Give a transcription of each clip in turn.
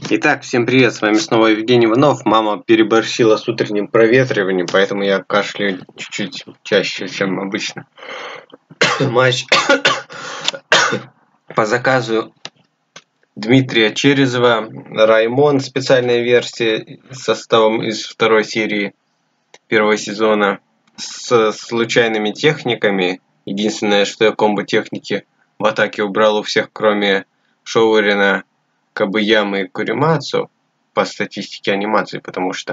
Итак, всем привет, с вами снова Евгений Иванов. Мама переборщила с утренним проветриванием, поэтому я кашляю чуть-чуть чаще, чем обычно. Матч по заказу Дмитрия Черезова. Раймон, специальная версия с составом из второй серии первого сезона с случайными техниками. Единственное, что я комбо техники в атаке убрал у всех, кроме Шоурина, Кабыямы и Куримацу по статистике анимации, потому что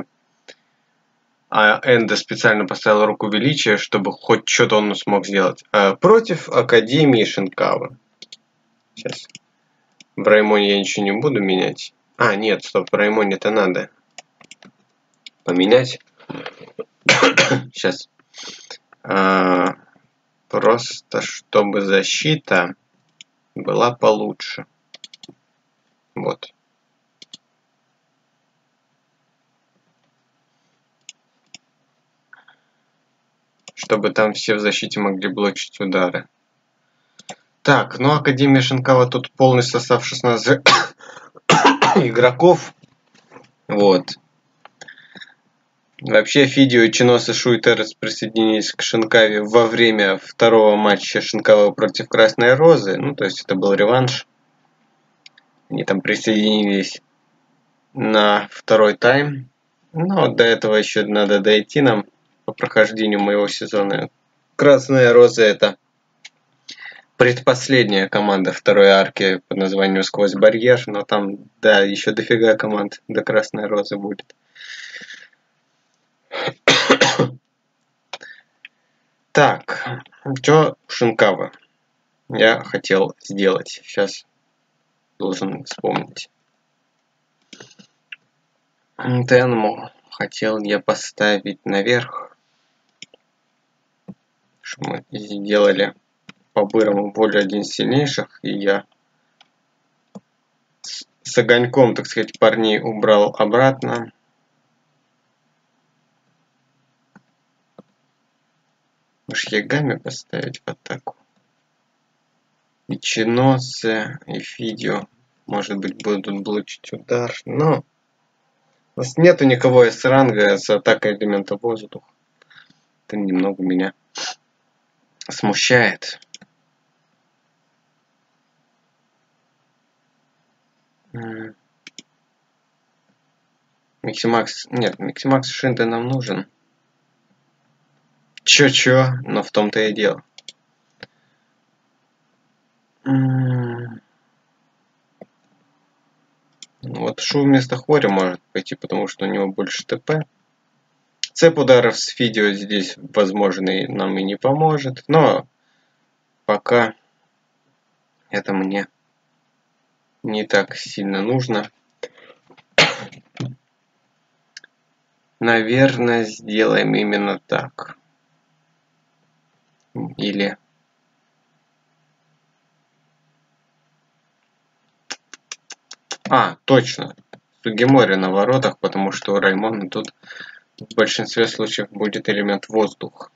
Энда специально поставил руку величия, чтобы хоть что-то он смог сделать. Против Академии Шинкава. Сейчас. В Раймоне я ничего не буду менять. Нет, стоп, в Раймоне это надо поменять. Сейчас. Просто чтобы защита была получше. Вот. Чтобы там все в защите могли блочить удары. Так, ну Академия Шинкава тут полный состав 16 игроков. Вот. Вообще Фидио, Ичинос и Шуйтерес присоединились к Шинкаве во время второго матча Шинкава против Красной Розы. Ну, то есть это был реванш. Они там присоединились на второй тайм. Но до этого еще надо дойти нам по прохождению моего сезона. Красная Роза — это предпоследняя команда второй арки под названием «Сквозь барьер», но там, да, еще дофига команд до Красной Розы будет. Так, что Шинкава я хотел сделать? Сейчас должен вспомнить. Тенму хотел я поставить наверх, чтобы мы сделали по-бырому более один из сильнейших, и я с огоньком, так сказать, парней убрал обратно. Может, Ягами поставить в атаку? Ичиносы и Фидио, может быть, будут блочить удар, но у нас нету никого из ранга с атакой элемента воздуха. Это немного меня смущает. Миксимакс... Нет, Миксимакс Шинда нам нужен. Чё, но в том-то и дело. Вот Шу вместо Хори может пойти, потому что у него больше ТП. Цепь ударов с Фидио здесь, возможно, и нам и не поможет. Но пока это мне не так сильно нужно. Наверное, сделаем именно так. Или... точно. Сугимори на воротах, потому что у Раймона тут в большинстве случаев будет элемент воздух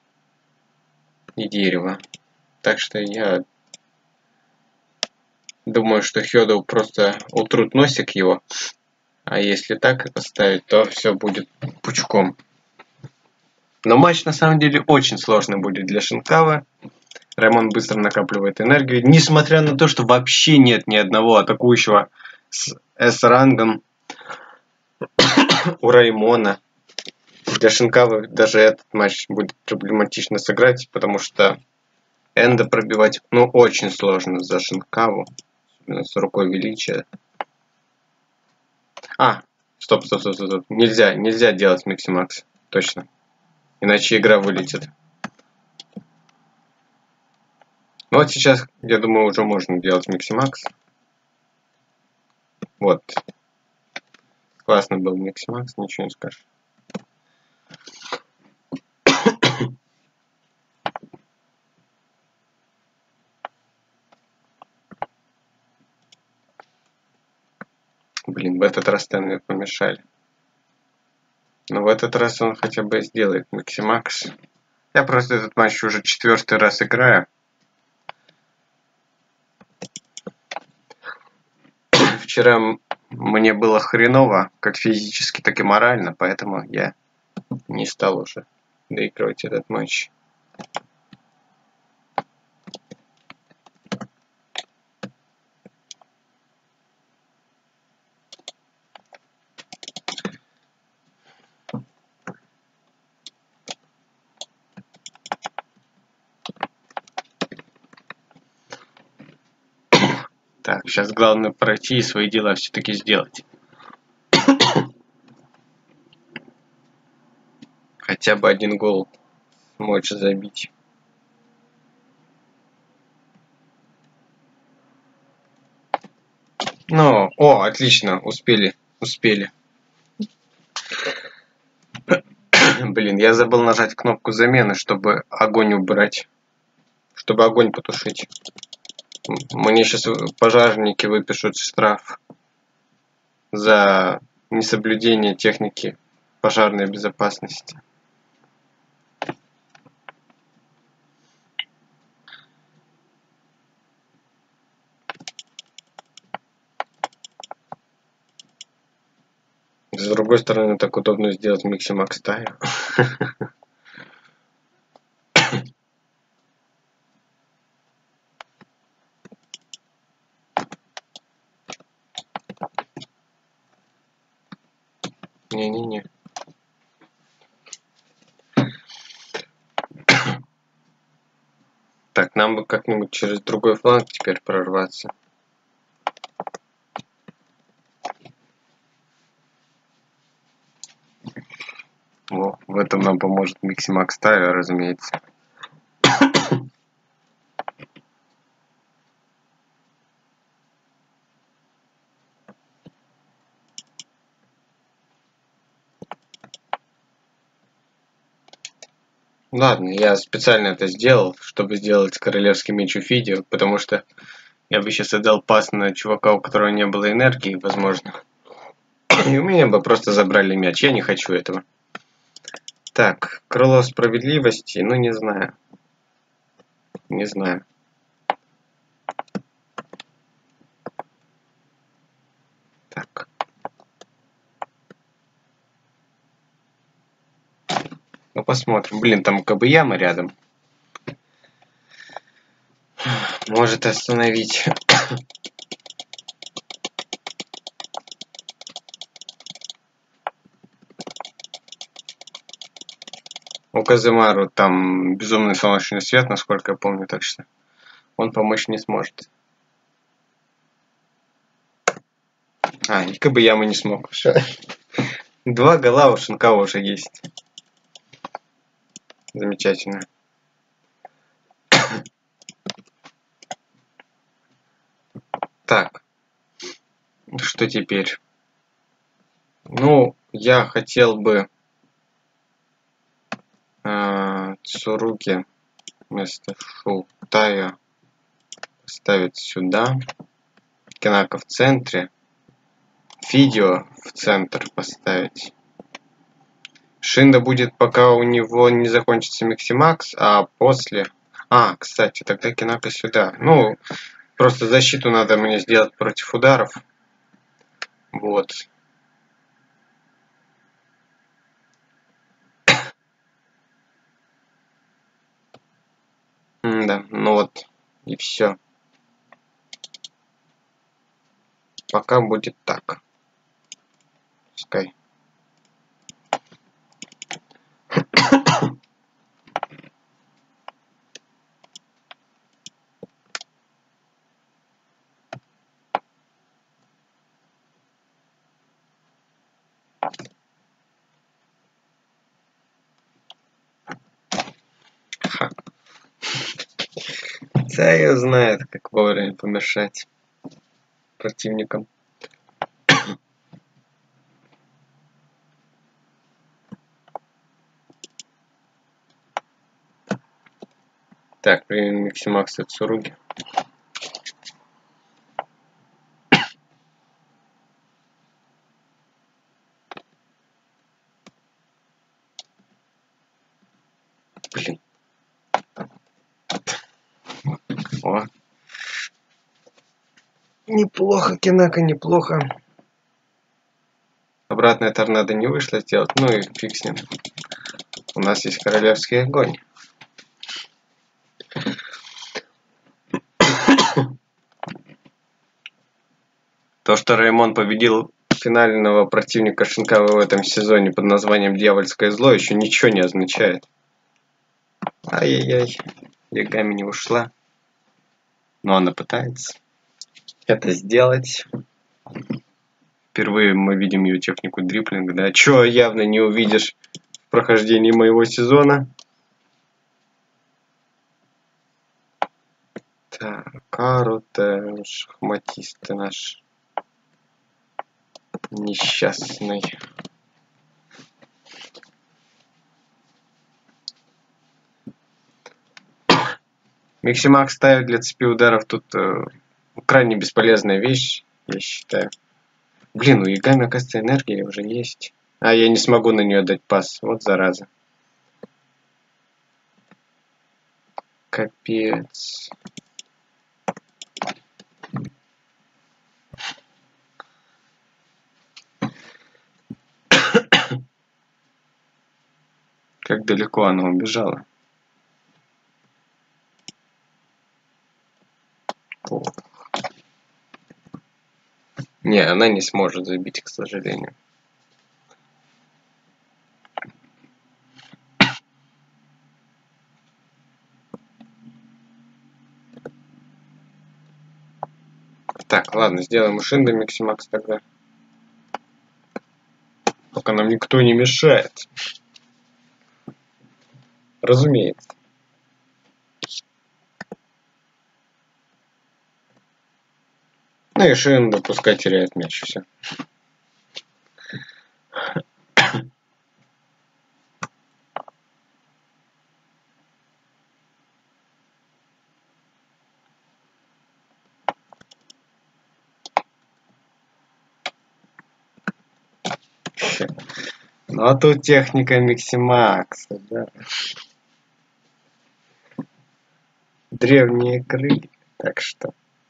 и дерево. Так что я думаю, что Хёдоу просто утрут носик его. А если так поставить, то все будет пучком. Но матч на самом деле очень сложный будет для Шинкавы. Раймон быстро накапливает энергию. Несмотря на то, что вообще нет ни одного атакующего с S-рангом у Раймона. Для Шинкавы даже этот матч будет проблематично сыграть, потому что Энда пробивать очень сложно за Шинкаву. С рукой величия. Стоп. Нельзя делать Миксимакс. Точно. Иначе игра вылетит. Ну вот сейчас, я думаю, уже можно делать Миксимакс. Вот. Классно был Миксимакс, ничего не скажешь. Блин, в этот раз Тенме помешали. Но в этот раз он хотя бы сделает Миксимакс. Я просто этот матч уже 4-й раз играю. Вчера мне было хреново, как физически, так и морально, поэтому я не стал уже доигрывать этот матч. Так, сейчас главное пройти и свои дела все-таки сделать. Хотя бы один гол смочь забить. Ну, о, отлично, успели. Блин, я забыл нажать кнопку замены, чтобы огонь убрать. Чтобы огонь потушить. Мне сейчас пожарники выпишут штраф за несоблюдение техники пожарной безопасности. С другой стороны, так удобно сделать Миксимакс Тайр. Не-не-не. Так, нам бы как-нибудь через другой фланг теперь прорваться. Во, в этом нам поможет Миксимакс Тайр, разумеется. Ладно, я специально это сделал, чтобы сделать королевский меч у Фидио, потому что я бы сейчас отдал пас на чувака, у которого не было энергии, возможно. И у меня бы просто забрали мяч. Я не хочу этого. Так, крыло справедливости, ну не знаю. Не знаю. Так. Ну посмотрим. Блин, там Кабаяма рядом. Может остановить. У Казымару там безумный солнечный свет, насколько я помню, так что он помочь не сможет. А, и Кабаяма не смог. Два гола у Шинкао уже есть. Замечательно. Так. Что теперь? Ну, я хотел бы Цуруги вместо Шултая ставить сюда. Кинака в центре. Фидио в центр поставить. Шинда будет, пока у него не закончится Миксимакс, а после... А, кстати, тогда Кинака сюда. Ну, просто защиту надо мне сделать против ударов. Вот. Да, ну вот. И все. Пока будет так. Пускай. Ха. Цая знает, как вовремя помешать противникам. Так, примем Миксимакс от Цуруги. Блин. О. Неплохо, Кинака, неплохо. Обратная торнадо не вышло сделать, ну и фиг с ним. У нас есть королевский огонь. То, что Раймон победил финального противника Шинкавы в этом сезоне под названием Дьявольское зло, еще ничего не означает. Ай-яй-яй, Ягами не ушла. Но она пытается это сделать. Впервые мы видим ее технику дриплинга, да? Чего явно не увидишь в прохождении моего сезона. Так, Каруте, шахматист ты наш несчастный. Миксимак ставит для цепи ударов тут крайне бесполезная вещь, я считаю. Блин, у Ягами, оказывается, энергия уже есть. А я не смогу на нее дать пас. Вот зараза. Капец. Как далеко она убежала. О. Не, она не сможет забить, к сожалению. Так, ладно, сделаем Шинда Миксимакс тогда. Пока нам никто не мешает. Разумеется. Ну и Шинда пускай теряет мяч, все. Ну а тут техника Миксимакса, да. Древние крылья, так что.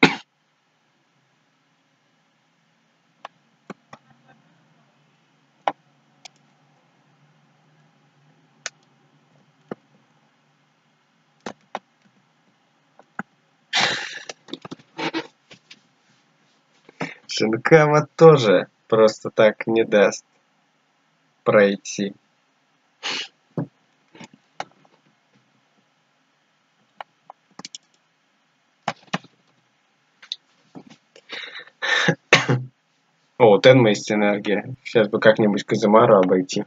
Шинкава тоже просто так не даст пройти. О, у Тенма есть энергия. Сейчас бы как-нибудь Казимару обойти.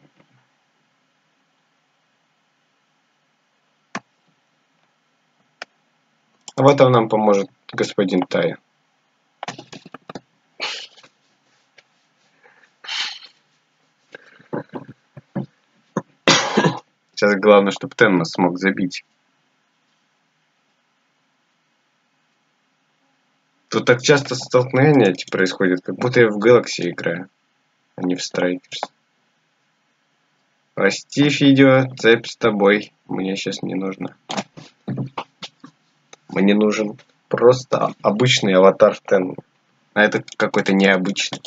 В этом нам поможет господин Тая. Сейчас главное, чтобы Тенма смог забить. Тут так часто столкновения эти происходят, как будто я в Galaxy играю, а не в Strikers. Прости, Фидео, цепь с тобой. Мне сейчас не нужно. Мне нужен просто обычный аватар Тенма. А это какой-то необычный.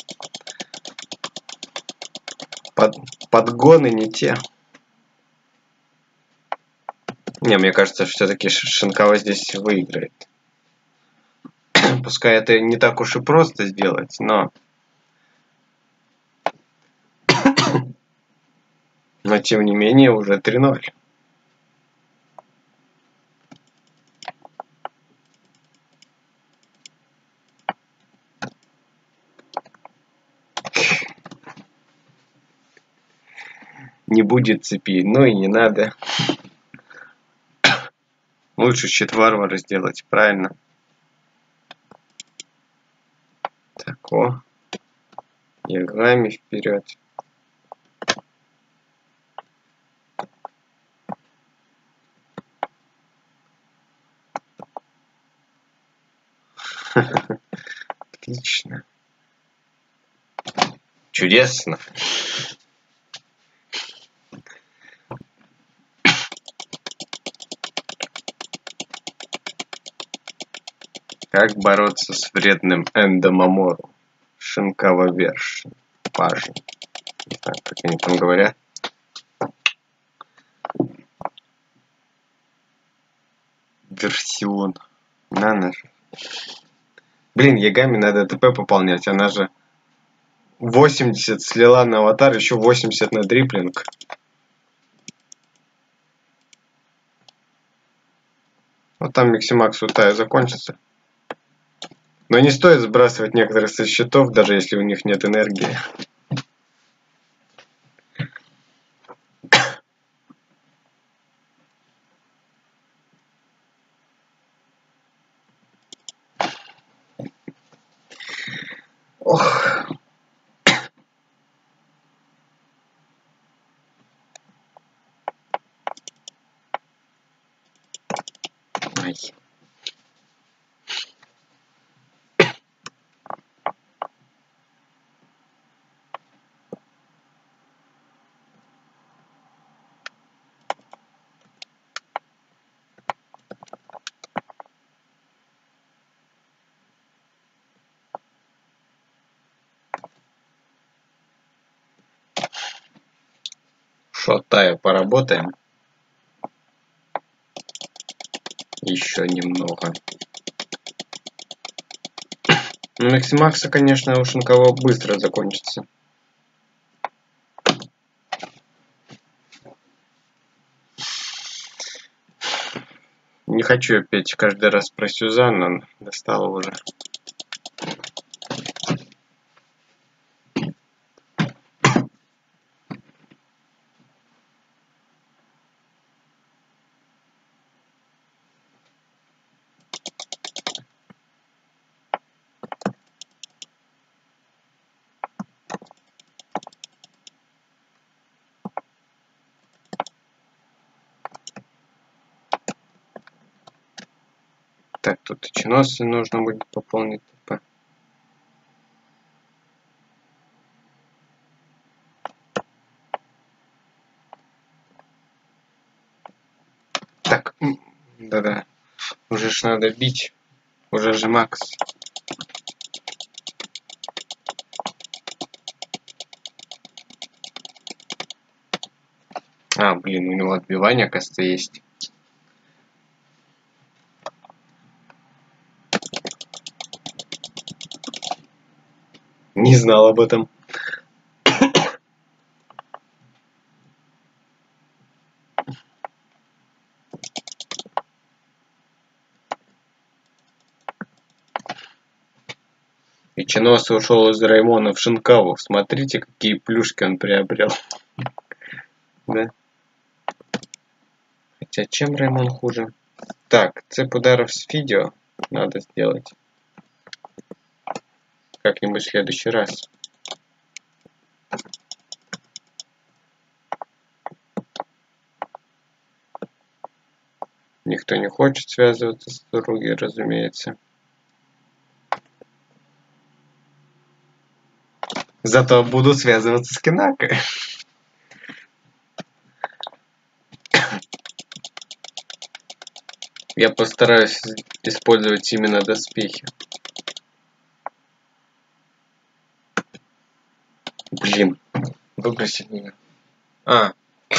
Подгоны не те. Не, мне кажется, все-таки Шинкава здесь выиграет. Пускай это не так уж и просто сделать, но тем не менее уже 3-0. Не будет цепи, ну и не надо. Лучше щит варвара сделать, правильно? Так, о. Ягами вперед. Отлично. Чудесно. Как бороться с вредным Эндомамору? Шинкава вершин. экипажей. Не знаю, как они там говорят. Версион. На же. Блин, Ягами надо ТП пополнять. Она же 80 слила на аватар, еще 80 на дриплинг. Вот там Миксимакс Утая закончится. Но не стоит сбрасывать некоторых со счетов, даже если у них нет энергии. Ох. Ай. Шотаю поработаем. Еще немного. Ну, Максимакса, конечно, уж на кого быстро закончится. Не хочу опять каждый раз про Сюзанну, достала уже. Так, тут и чиносы нужно будет пополнить. Так, да-да. Уже ж надо бить. Уже же Макс. А, блин, у него отбивание, кажется, есть. Не знал об этом. Ичинос ушел из Раймона в Шинкаву. Смотрите, какие плюшки он приобрел. Да. Хотя чем Раймон хуже? Так, цепь ударов с видео надо сделать. Как-нибудь в следующий раз. Никто не хочет связываться с Руги, разумеется. Зато буду связываться с Кинакой. Я постараюсь использовать именно доспехи. Блин, выбросить меня. А.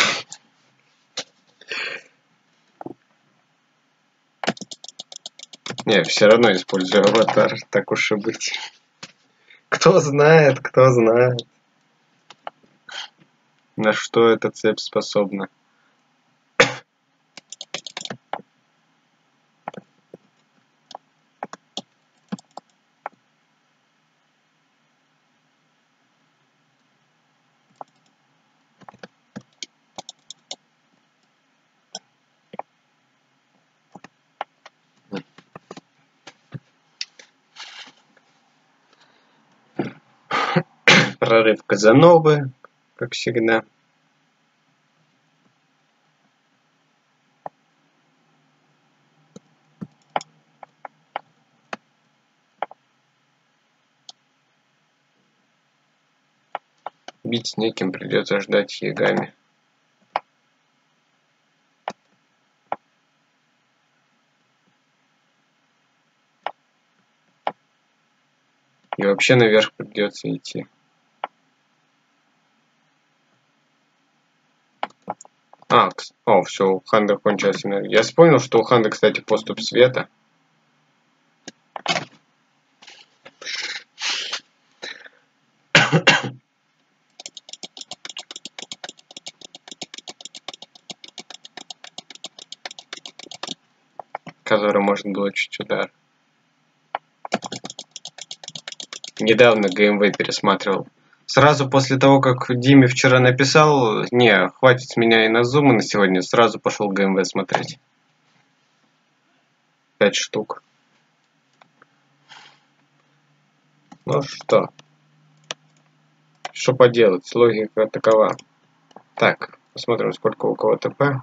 Не, все равно использую аватар, так уж и быть. Кто знает, на что эта цепь способна. Прорыв Казановы, как всегда. Бить с неким придется ждать Ягами. И вообще наверх придется идти. О, все, у Ханды кончилась энергия. Я вспомнил, что у Ханды, кстати, поступ света. Который можно блочить удар. Недавно ГМВ пересматривал. Сразу после того, как Диме вчера написал, не, хватит с меня и на зумы на сегодня, сразу пошел ГМВ смотреть. 5 штук. Ну что? Что поделать? Логика такова. Так, посмотрим, сколько у кого ТП.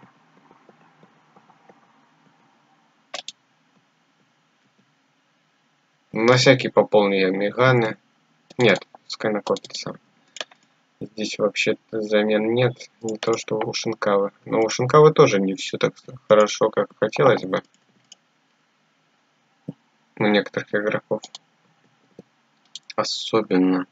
На всякий пополню я Меганы. Нет, пускай накопится. Здесь вообще-то замен нет. Не то, что у Шинкавы. Но у Шинкавы тоже не все так хорошо, как хотелось бы. У некоторых игроков. Особенно.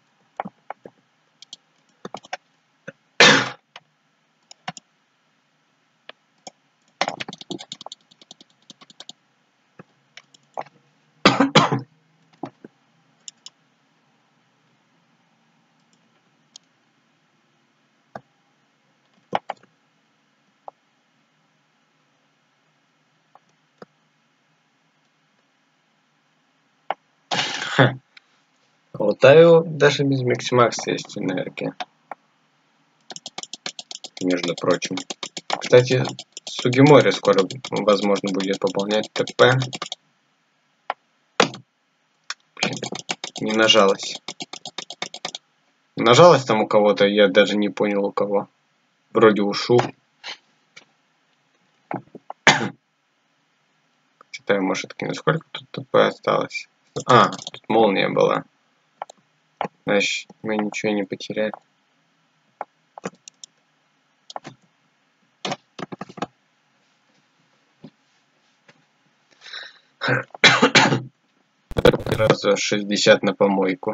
У Таю даже без Миксимакса есть энергия. Между прочим. Кстати, Сугимори скоро, возможно, будет пополнять ТП. Блин, не нажалось. Нажалось там у кого-то, я даже не понял у кого. Вроде ушу. Читаю, может, кину. Сколько тут ТП осталось? А, тут молния была. Значит, мы ничего не потеряли. Сразу 60 на помойку.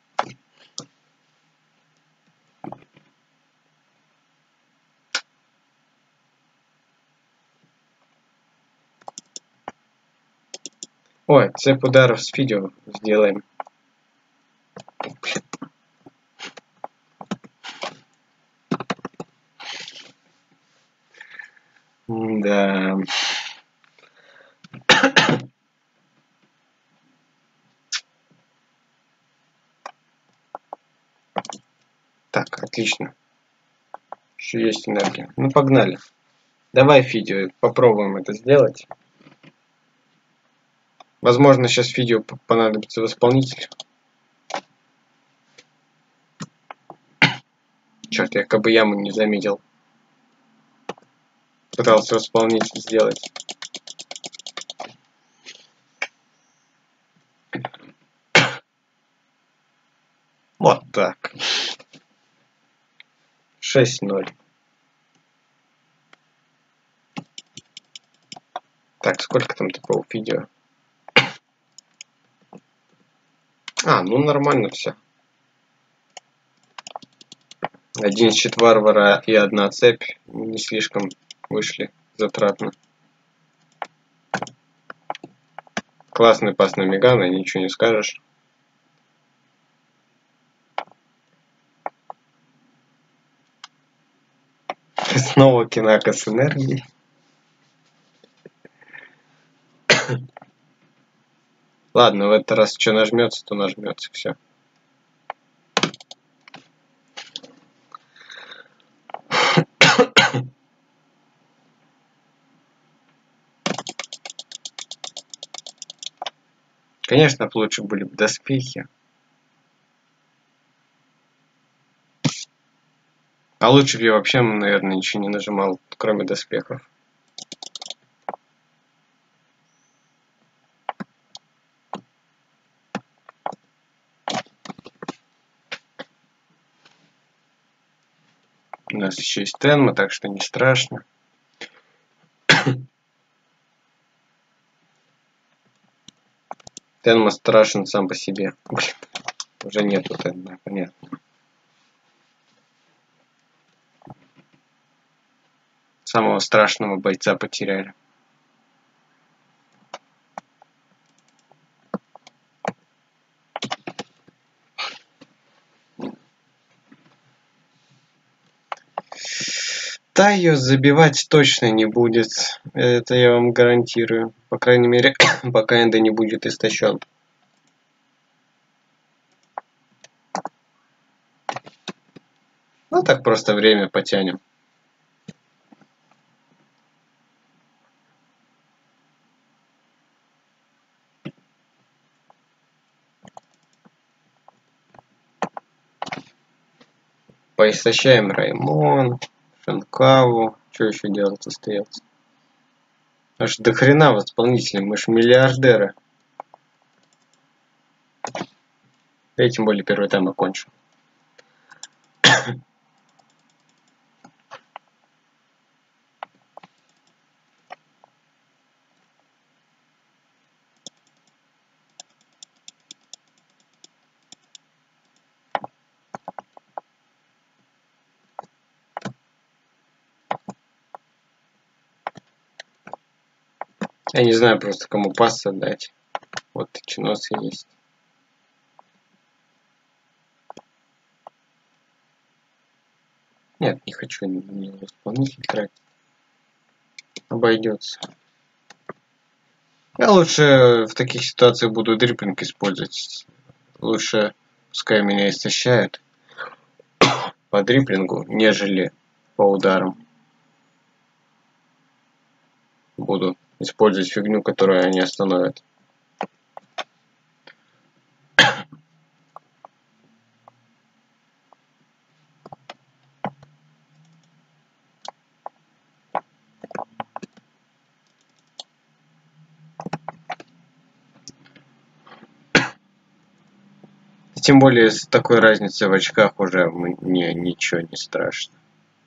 Ой, цепь ударов с видео сделаем. Да. Так, отлично. Еще есть энергия. Ну, погнали. Давай, Фидио, попробуем это сделать. Возможно, сейчас Фидио понадобится восполнитель. Черт, я как бы яму не заметил. Пытался восполнитель сделать. Вот так. 6-0. Так, сколько там такого видео? А, ну нормально все. 1 щит варвара и 1 цепь не слишком вышли затратно. Классный пас на Мегана, ничего не скажешь. Снова Кинака с энергией. Ладно, в этот раз что нажмется, то нажмется. Все. Конечно, лучше были бы доспехи. А лучше бы я вообще, наверное, ничего не нажимал, кроме доспехов. У нас еще есть Тенма, так что не страшно. Тенма страшен сам по себе. Блин, уже нету Тенма, понятно. самого страшного бойца потеряли. Тайо забивать точно не будет. Это я вам гарантирую. По крайней мере, пока Энда не будет истощен. Ну так просто время потянем. Поистощаем Раймон, Шанкаву. Что еще делать остается? Аж до хрена восполнителей, мы ж миллиардеры. И тем более первый тайм окончен. Я не знаю просто кому пас отдать. Вот Чиносы есть. Нет, не хочу не исполнитель тратить. Обойдется. Я лучше в таких ситуациях буду дриплинг использовать. Лучше пускай меня истощают по дриплингу, нежели по ударам. Буду использовать фигню, которую они остановят. Тем более с такой разницей в очках уже мне ничего не страшно.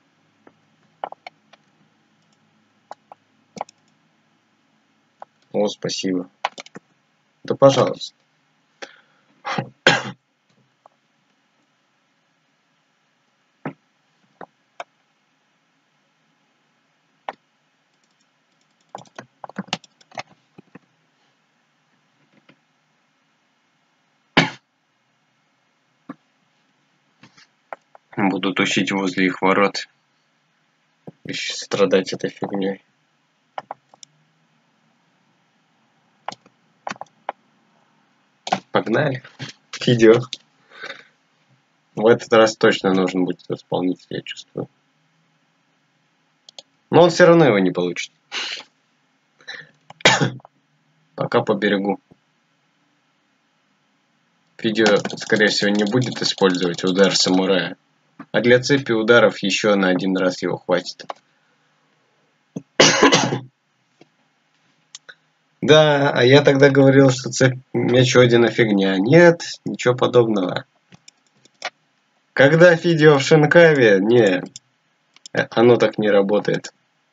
О, спасибо. Да пожалуйста. Буду тусить возле их ворот и страдать этой фигней. Погнали. Видео. В этот раз точно нужен будет исполнитель, я чувствую. Но он все равно его не получит. Пока поберегу. Видео, скорее всего, не будет использовать удар самурая. А для цепи ударов еще на один раз его хватит. Да, а я тогда говорил, что цепь меч Одина фигня. Нет, ничего подобного. Когда видео в Шинкаве, не, оно так не работает.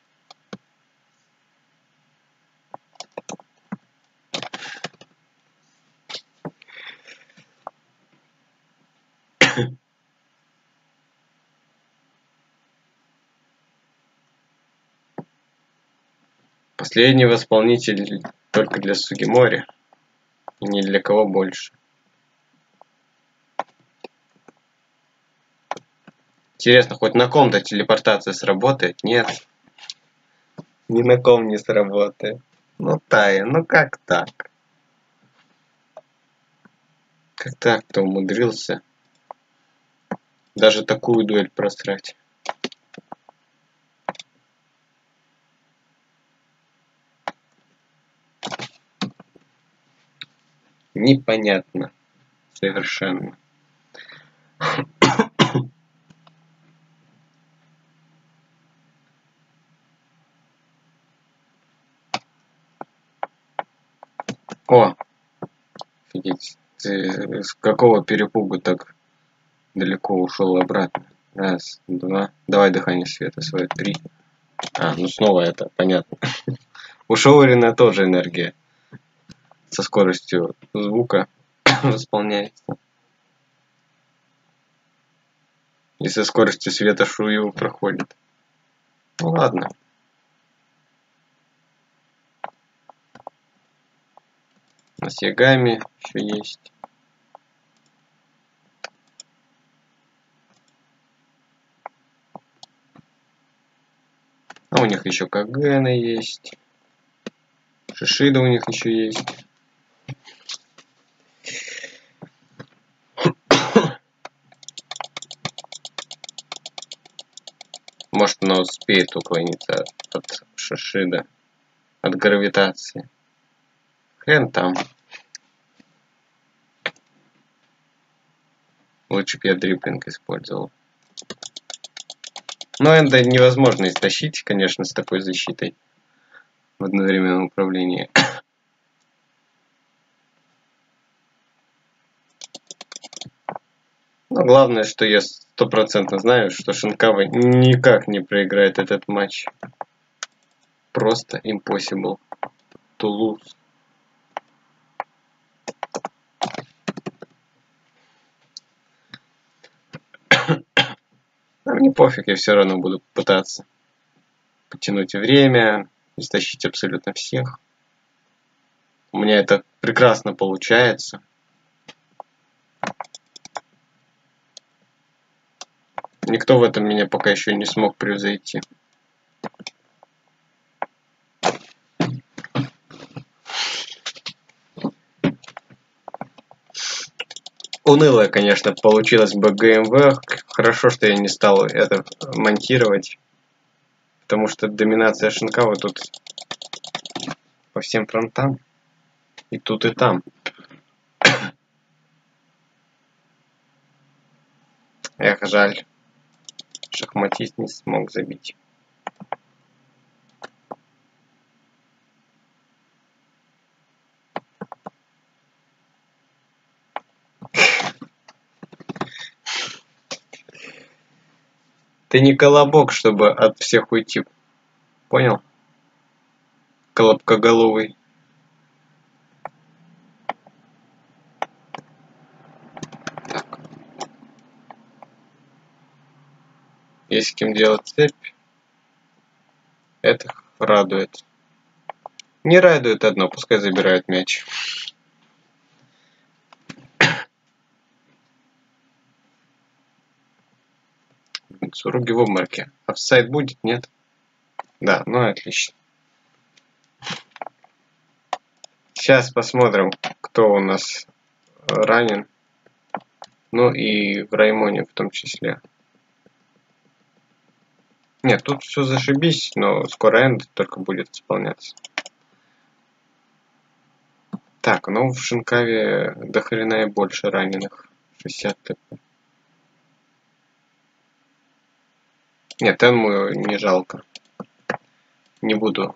Последний восполнитель только для Сугимори. И ни для кого больше. Интересно, хоть на ком-то телепортация сработает? Нет. Ни на ком не сработает. Ну, Тая, ну как так? Как так-то умудрился даже такую дуэль просрать? Непонятно. Совершенно. О! Офигеть. Ты с какого перепугу так далеко ушел обратно? Раз, два. Давай дыхание света свое. 3. А, ну снова это, понятно. У Шоурина тоже энергия со скоростью звука восполняется. И со скоростью света Шую проходит. Ну ладно. У нас Ягами еще есть. А у них еще Кагена есть. Шишида у них еще есть. Может, она успеет уклониться от Шишида, от гравитации. Хрен там. Лучше бы я дриблинг использовал. Но Энда невозможно истощить, конечно, с такой защитой в одновременном управлении. Но главное, что я 100% знаю, что Шинкава никак не проиграет этот матч. Просто impossible to lose. А мне пофиг, я все равно буду пытаться потянуть время, истощить абсолютно всех. У меня это прекрасно получается. Никто в этом меня пока еще не смог превзойти. Унылая, конечно, получилась бы ГМВ. Хорошо, что я не стал это монтировать. Потому что доминация Шинкавы тут по всем фронтам. И тут, и там. Эх, жаль. Шахматист не смог забить. Ты не колобок, чтобы от всех уйти. Понял? Колобкоголовый. Так. Есть с кем делать цепь. Это радует. Не радует одно, пускай забирают мяч. Суруги в обмороке. Офсайд будет, нет? Да, ну отлично. Сейчас посмотрим, кто у нас ранен. Ну и в Раймоне в том числе. Нет, тут все зашибись, но скоро энд только будет исполняться. Так, ну в Шинкаве до хрена и больше раненых. 60 ТП. Нет, Энму не жалко. Не буду.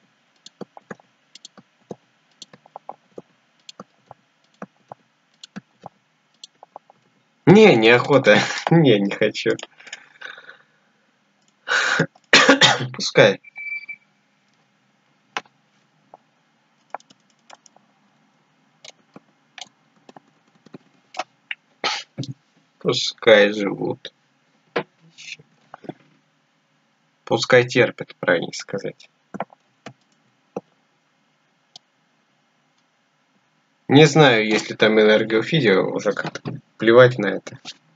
Не, неохота. Не хочу. Пускай. Пускай живут. Пускай терпят, правильно сказать. Не знаю, есть ли там энергофидио, уже как-то плевать на это.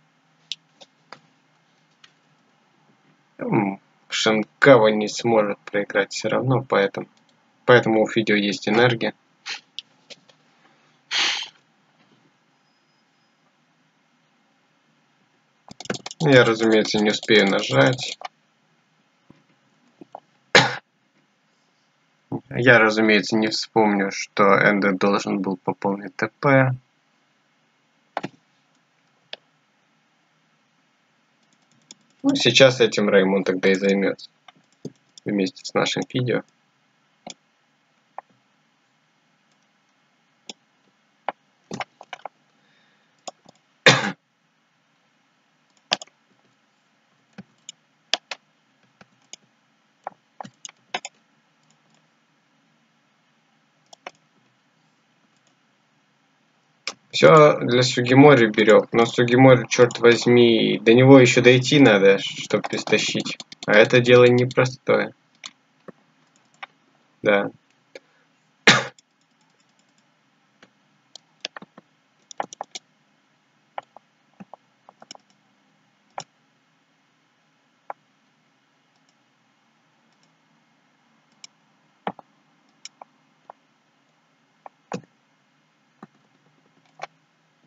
Шинкава не сможет проиграть все равно, поэтому у Фидио есть энергия. Я, разумеется, не успею нажать. Я, разумеется, не вспомню, что Эндер должен был пополнить ТП. Ну, сейчас этим Раймон тогда и займется. Вместе с нашим видео. Все для Сугимори берег, но Сугимори, черт возьми, до него еще дойти надо, чтобы истощить. А это дело непростое. Да.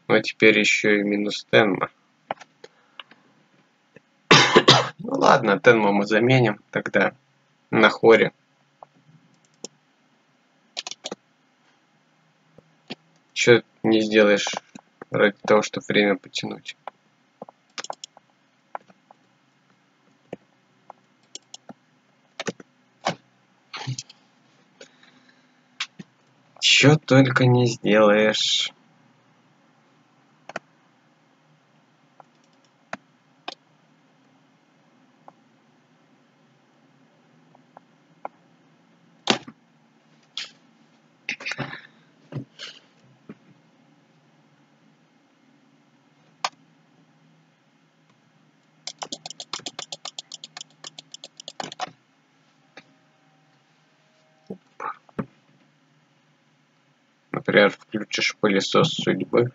Но теперь еще и минус Тенма. Ну ладно, Тенма мы заменим тогда на Хоре. Чё не сделаешь ради того, чтобы время потянуть. Чё только не сделаешь. Например, включишь пылесос судьбы.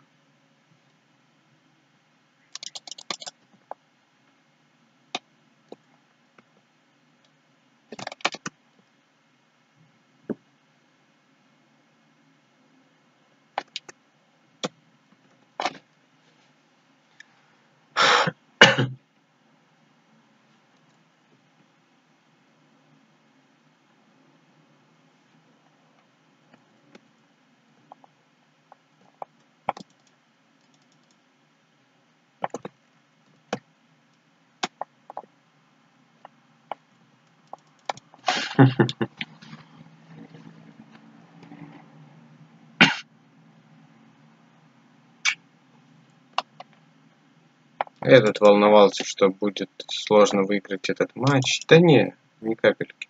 Этот волновался, что будет сложно выиграть этот матч. Да не, ни капельки.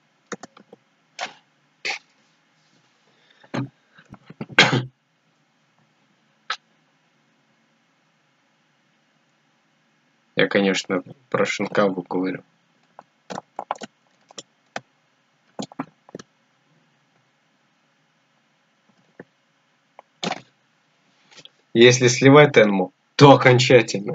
Я, конечно, про Шинкаву говорю. Если сливать Тенму, то окончательно.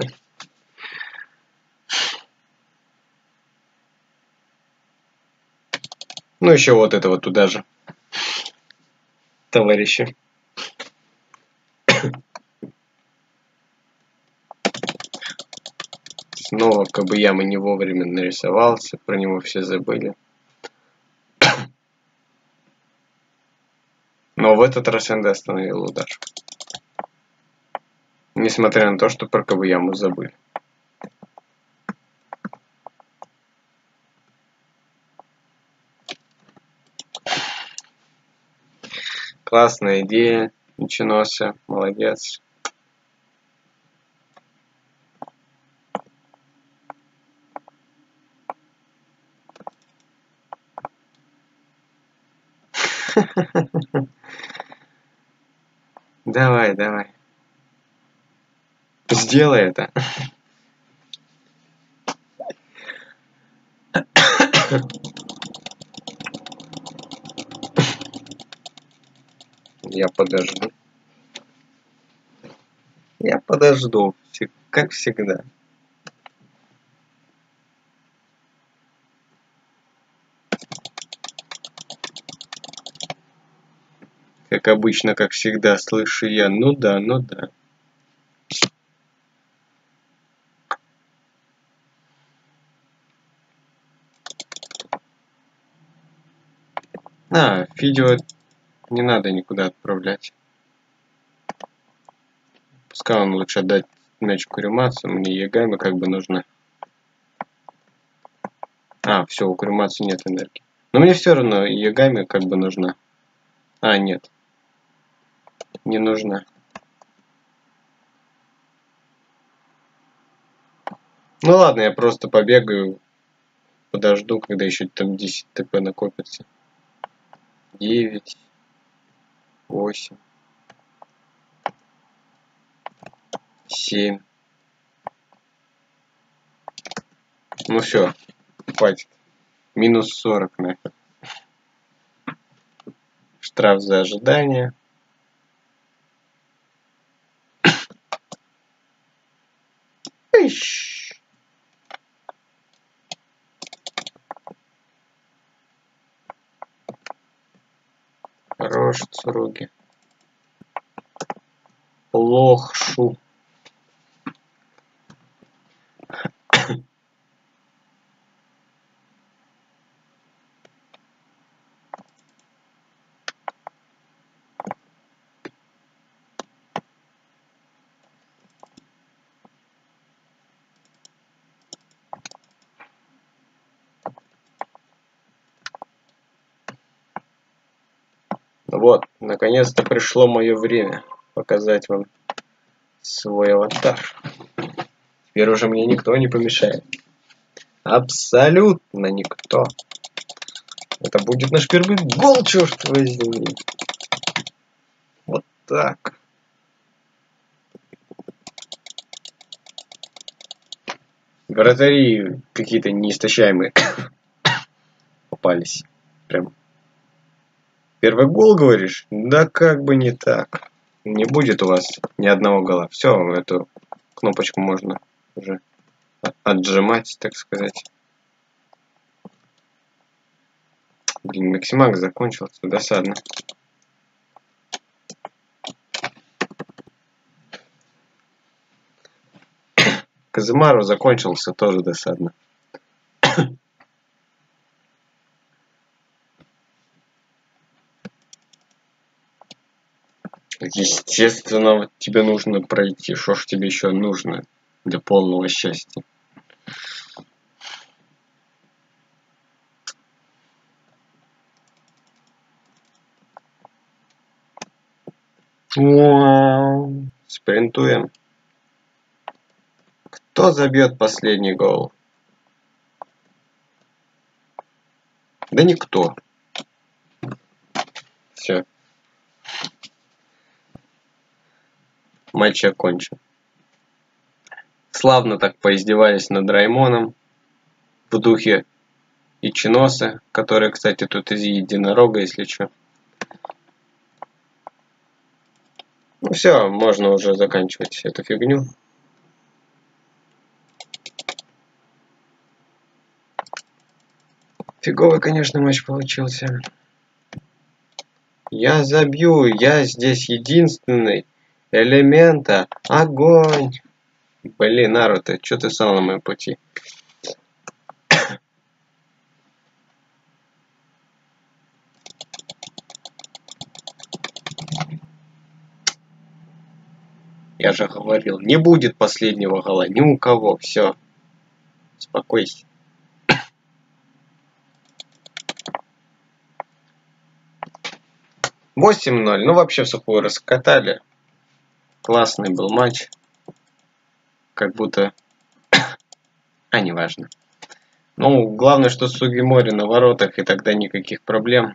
Ну, еще вот этого туда же. Товарищи. Снова Кабаяма не вовремя нарисовался, про него все забыли. Но в этот раз Энде остановил удар. Несмотря на то, что про Кабаяму забыли. Классная идея, Ничиноса, молодец. Давай, давай. Сделай это. Я подожду. Я подожду, как всегда. Как обычно, как всегда, слышу я. Ну да, ну да. Видео не надо никуда отправлять. Пускай он лучше отдать мяч Куримацу, мне Ягами как бы нужна. Все, у Куримацу нет энергии. Но мне все равно Ягами как бы нужна. Нет. Не нужна. Ну ладно, я просто побегаю. Подожду, когда еще там 10 ТП накопится. 9. 8. 7. Ну все, хватит. Минус 40 нахер. Штраф за ожидание. Ищ. Хорош, Цуруги. Лохшу. Вот, наконец-то пришло мое время показать вам свой аватар. Теперь уже мне никто не помешает. Абсолютно никто. Это будет наш первый гол, черт возьми. Вот так. Вратари какие-то неистощаемые попались. Прям. Первый гол, говоришь? Да как бы не так. Не будет у вас ни одного гола. Все, эту кнопочку можно уже отжимать, так сказать. Блин, Максимак закончился. Досадно. Казимару закончился, тоже досадно. Естественно, тебе нужно пройти. Что ж тебе еще нужно для полного счастья? Вау. Спринтуем. Кто забьет последний гол? Да никто. Все. Матч окончен. Славно так поиздевались над Раймоном в духе Ичиноса, который, кстати, тут из единорога, если что. Ну все, можно уже заканчивать эту фигню. Фиговый, конечно, матч получился. Я забью, я здесь единственный. Элемента, огонь. Блин, Наруто, что ты стал на моем пути? Я же говорил, не будет последнего гола ни у кого. Все. Успокойся. Восемь 0. Ну, вообще в сухую раскатали. Классный был матч. Как будто... А, неважно. Ну, главное, что Сугимори на воротах, и тогда никаких проблем.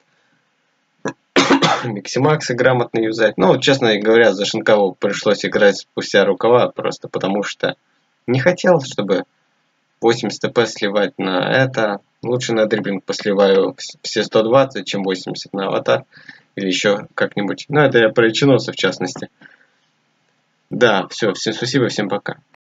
Миксимаксы грамотно юзать. Ну, честно говоря, за Шинкаву пришлось играть спустя рукава, просто потому что не хотел, чтобы 80 ТП сливать на это. Лучше на дриблинг посливаю все 120, чем 80 на аватар. Или еще как-нибудь. Ну, это я про Ичиноса в частности. Да, все, всем спасибо, всем пока.